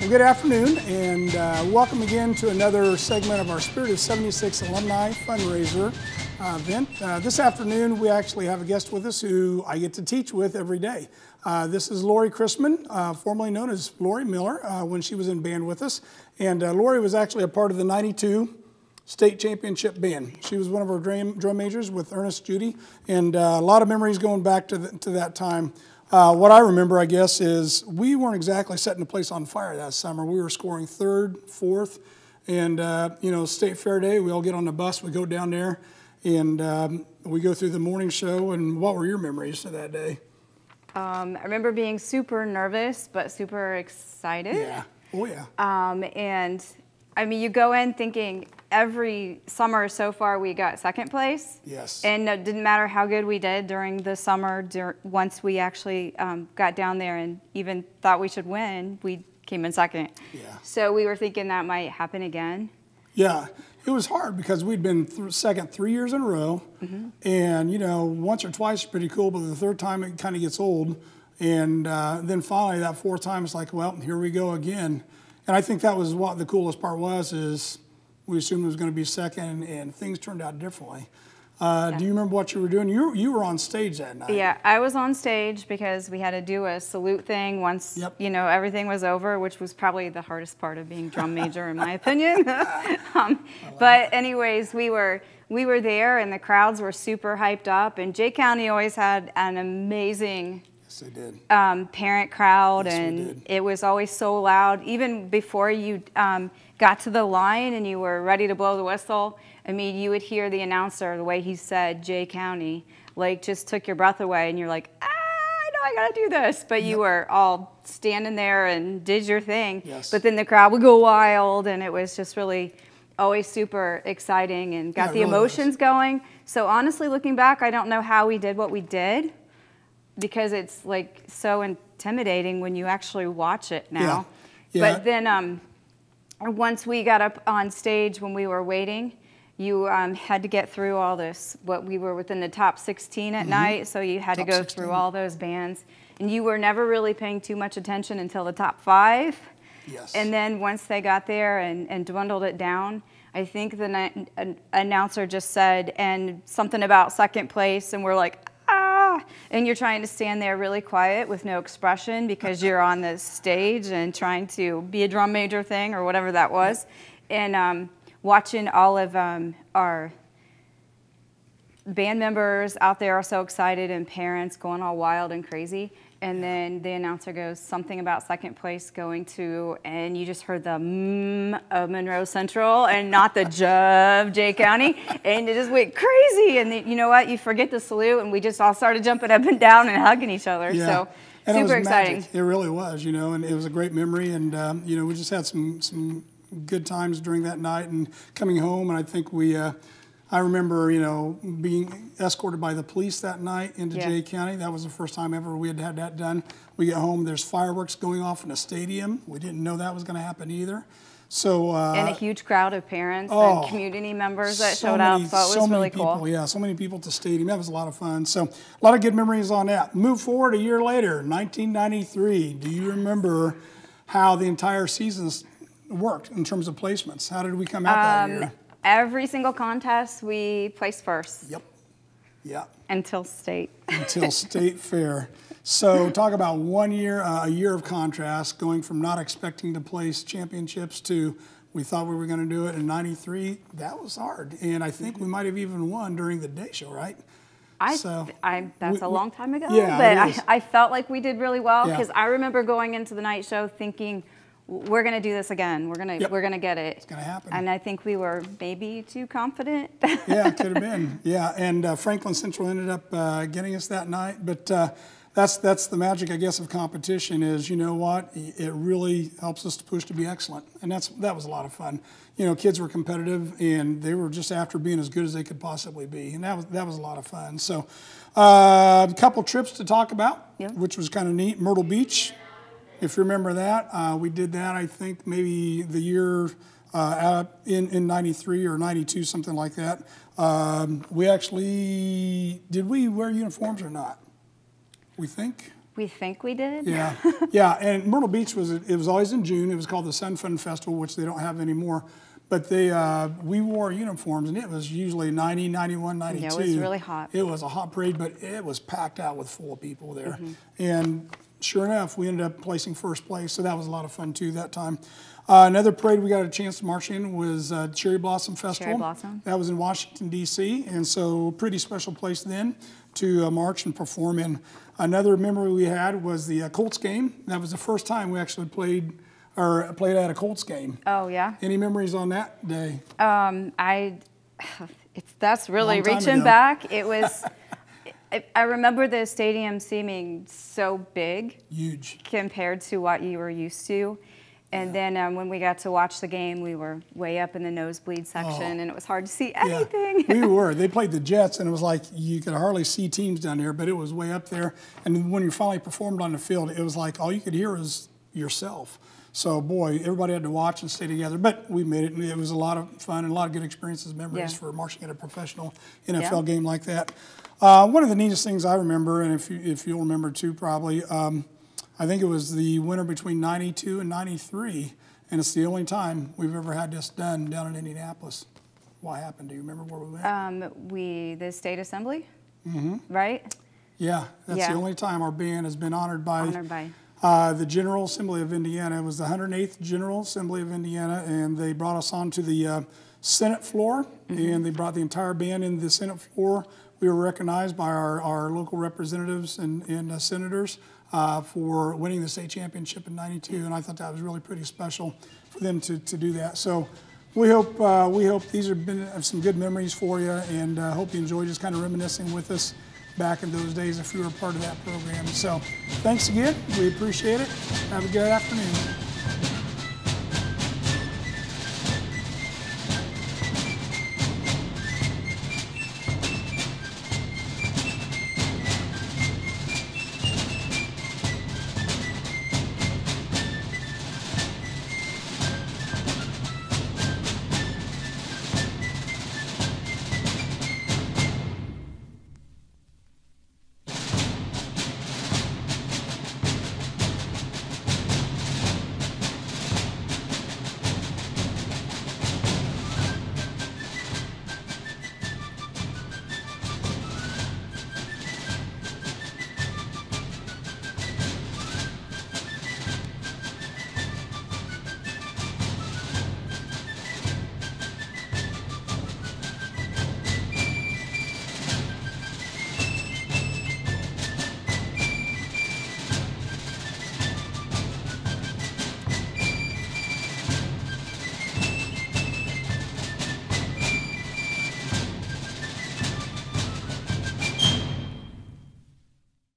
Well, good afternoon, and welcome again to another segment of our Spirit of 76 Alumni Fundraiser event. This afternoon, we actually have a guest with us who I get to teach with every day. This is Laurie Chrisman, formerly known as Laurie Miller, when she was in band with us. And Laurie was actually a part of the 92 state championship band. She was one of our drum majors with Ernest Judy, and a lot of memories going back to that time. What I remember, I guess, is we weren't exactly setting the place on fire that summer. We were scoring third, fourth, and State Fair Day, we all get on the bus, we go down there, and we go through the morning show. And what were your memories of that day? I remember being super nervous, but super excited. Yeah. Oh, yeah. And I mean, you go in thinking every summer so far we got second place. Yes. And it didn't matter how good we did during the summer. Once we actually got down there and even thought we should win, we came in second. Yeah. So we were thinking that might happen again. Yeah. It was hard because we'd been second 3 years in a row. Mm-hmm. And, once or twice is pretty cool, but the third time it kind of gets old. And then finally that fourth time it's like, well, here we go again. And I think that was what the coolest part was, is we assumed it was going to be second, and things turned out differently. Yeah. Do you remember what you were doing? You were on stage that night. Yeah, I was on stage because we had to do a salute thing once, everything was over, which was probably the hardest part of being drum major, in my opinion. But anyways, we were there, and the crowds were super hyped up, and Jay County always had an amazing they did. Parent crowd, yes, and it was always so loud. Even before you got to the line and you were ready to blow the whistle, I mean, you would hear the announcer, the way he said Jay County, like just took your breath away, and you're like, I know I gotta do this. But you were all standing there and did your thing. Yes. But then the crowd would go wild, and it was just really always super exciting and got the really emotions going. So honestly, looking back, I don't know how we did what we did, because it's like so intimidating when you actually watch it now. Yeah. But then once we got up on stage, when we were waiting, you had to get through all this, we were within the top 16 at night, so you had to go 16. Through all those bands. And you were never really paying too much attention until the top 5. Yes. And then once they got there and dwindled it down, I think the announcer just said, and something about second place, and we're like, and you're trying to stand there really quiet with no expression because you're on the stage and trying to be a drum major thing or whatever that was. And watching all of our band members out there are so excited, and parents going all wild and crazy. And then the announcer goes something about second place going to, and you just heard the of Monroe Central and not the J of Jay County, and it just went crazy. And you know what? You forget the salute, and we just all started jumping up and down and hugging each other. Yeah. So and super it was exciting. Magic. It really was, and it was a great memory. And we just had some good times during that night and coming home. And I think I remember, being escorted by the police that night into Jay County. That was the first time ever we had had that done. We get home, there's fireworks going off in a stadium. We didn't know that was going to happen either. So and a huge crowd of parents and community members that showed up. So it was really cool. Yeah, so many people at the stadium. That was a lot of fun. So a lot of good memories on that. Move forward a year later, 1993. Do you remember how the entire season worked in terms of placements? How did we come out that year? Every single contest, we placed first. Yep. Yeah. Until state. Until state fair. So talk about 1 year, a year of contrast, going from not expecting to place championships to we thought we were going to do it in 93. That was hard. And I think we might have even won during the day show, right? That's a long time ago. Yeah, but I felt like we did really well, because I remember going into the night show thinking, we're going to do this again. We're going to get it. It's going to happen. And I think we were maybe too confident. Yeah, it could have been. Yeah, and Franklin Central ended up getting us that night. But that's the magic, I guess, of competition is, you know what, it really helps us to push to be excellent. And that was a lot of fun. Kids were competitive, and they were just after being as good as they could possibly be. And that was a lot of fun. So a couple trips to talk about, which was kind of neat. Myrtle Beach. If you remember that, we did that, I think, maybe the year in 93 or 92, something like that. Did we wear uniforms or not? We think? We think we did. Yeah, yeah. And Myrtle Beach it was always in June. It was called the Sun Fun Festival, which they don't have anymore. But we wore uniforms, and it was usually 90, 91, 92. Yeah, it was really hot. It was a hot parade, but it was packed out with full of people there. And sure enough, we ended up placing first place, so that was a lot of fun too that time. Another parade we got a chance to march in was Cherry Blossom Festival. Cherry Blossom. That was in Washington, D.C., and so pretty special place then to march and perform in. Another memory we had was the Colts game. That was the first time we actually played at a Colts game. Oh, yeah? Any memories on that day? That's really reaching back. It was, I remember the stadium seeming so big. Huge. Compared to what you were used to. And then when we got to watch the game, we were way up in the nosebleed section, and it was hard to see anything. Yeah, we were. They played the Jets, and it was like you could hardly see teams down here, but it was way up there. And when you finally performed on the field, it was like all you could hear was yourself. So, boy, everybody had to watch and stay together. But we made it, and it was a lot of fun and a lot of good experiences, memories for marching at a professional NFL game like that. One of the neatest things I remember, and if you'll remember too probably, I think it was the winter between 92 and 93, and it's the only time we've ever had this done down in Indianapolis. What happened? Do you remember where we went? The State Assembly, right? Yeah, that's the only time our band has been honored by the General Assembly of Indiana. It was the 108th General Assembly of Indiana, and they brought us onto the Senate floor, and they brought the entire band into the Senate floor. We were recognized by our local representatives and senators for winning the state championship in '92, and I thought that was really pretty special for them to do that. So we hope these have been some good memories for you, and hope you enjoy just kind of reminiscing with us back in those days if you were a part of that program. So thanks again. We appreciate it. Have a good afternoon.